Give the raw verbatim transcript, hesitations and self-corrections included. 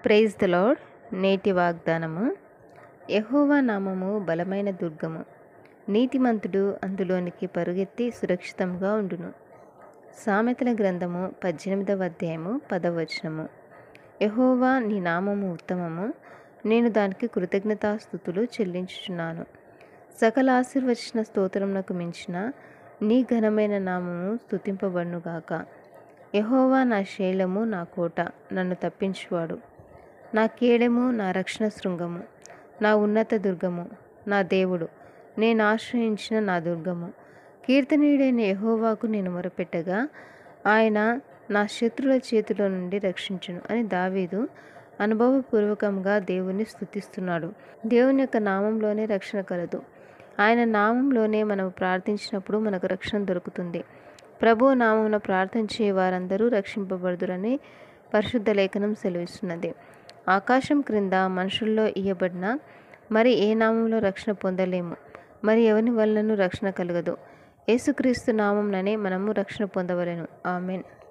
Praise the lord. నేటి వాగ్దానము. యెహోవా నామము బలమైన దుర్గము, నీతిమంతుడు అందులోనికి పరుగెత్తి సురక్షితంగా ఉండును. సామెతల గ్రంథము పద్దెనిమిదవ అధ్యాయము పదవ వచనము. యెహోవా నీ నామము ఉత్తమము, నేను దానికి కృతజ్ఞతాస్తుతులు చెల్లించుచున్నాను. సకల ఆశీర్వచన స్తోత్రమునకు మించిన నీ ఘనమైన నామము స్తుతింపబడునుగాక. యెహోవా నా శైలము, నా కోట, నన్ను తప్పించువాడు, నా కేడెము, నా రక్షణ శృంగము, నా ఉన్నత దుర్గము, నా దేవుడు, నేను ఆశ్రయించిన నా దుర్గము. కీర్తనీయుడైన యెహోవాకు నేను మొరపెట్టగా ఆయన నా శత్రుల చేతిలో నుండి రక్షించును అని దావీదు అనుభవపూర్వకంగా దేవుని స్తుతిస్తున్నాడు. దేవుని యొక్క నామంలోనే రక్షణ కలదు. ఆయన నామంలోనే మనం ప్రార్థించినప్పుడు మనకు రక్షణ దొరుకుతుంది. ప్రభువు నామమున ప్రార్థన చేయ వారందరూ రక్షింపబడుదురని పరిశుద్ధ లేఖనం సెలవిస్తున్నది. ఆకాశం క్రింద మనుషుల్లో ఇయ్యబడిన మరి ఏ నామంలో రక్షణ పొందలేము, మరి ఎవని వలనను రక్షణ కలగదు. యేసుక్రీస్తు నామంలోనే మనము రక్షణ పొందవలెను. ఆమెన్.